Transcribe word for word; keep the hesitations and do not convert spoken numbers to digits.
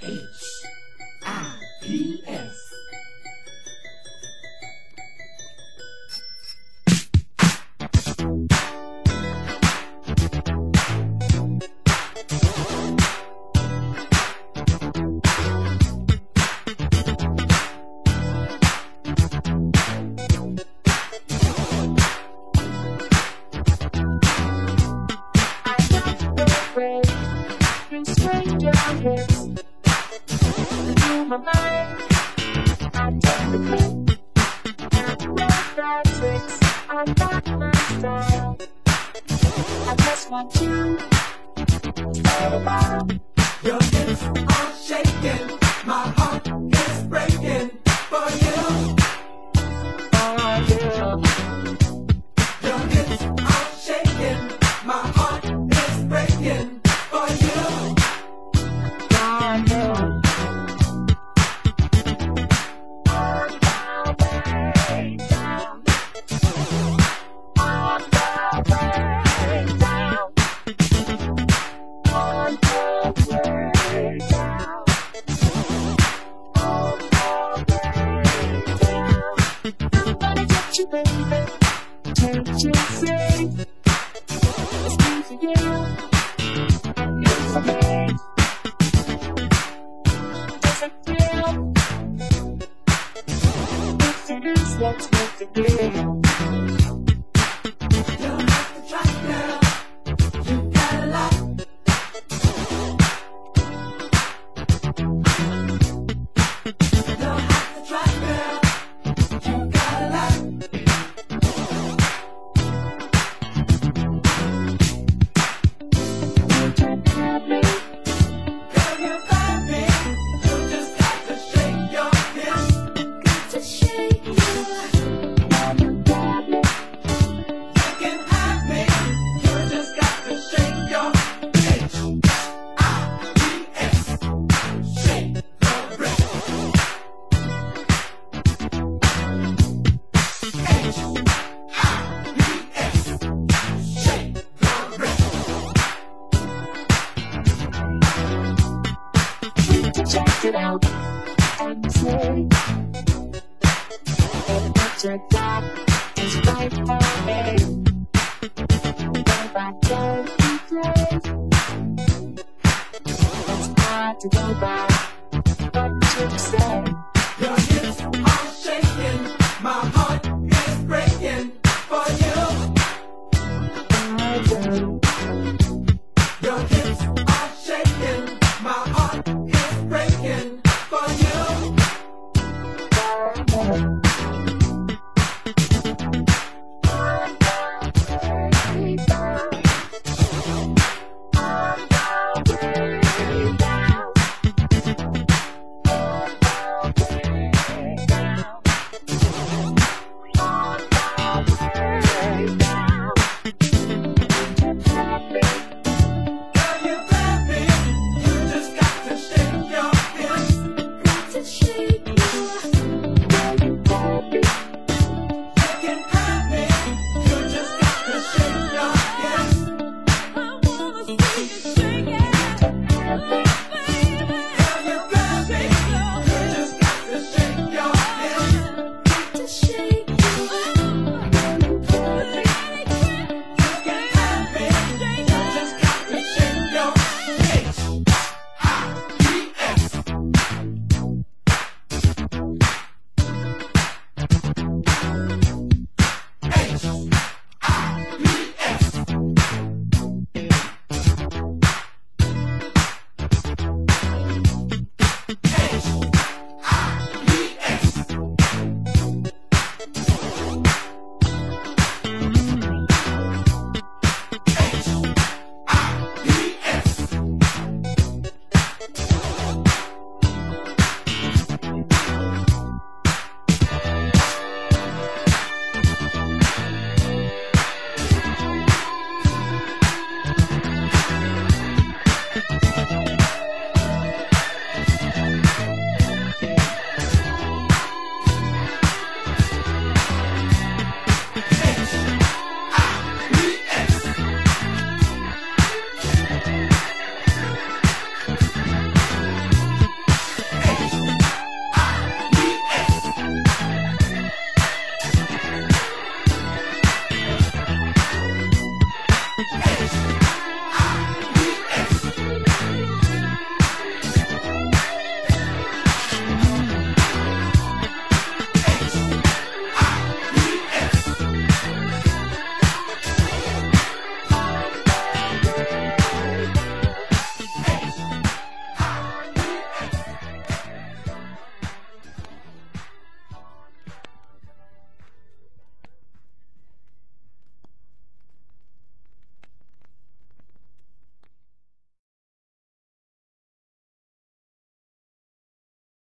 H I P S. My mind, I take the clip, and love the tricks, I got my style. I just want you to stay about. Your hips are shaking, my heart is breaking for you. For you. Your hips are shaking, my heart is breaking for you. For you. You, baby, can't you see? It's me for you, and you for me. Does it feel? If it is, let's make it real. You don't have to try, girl. You got a lot. You don't have to try, girl. You got a lot. Check it out and say that your God is right for me. If I don't play, it's hard to go by what you say. Your hips are shaking.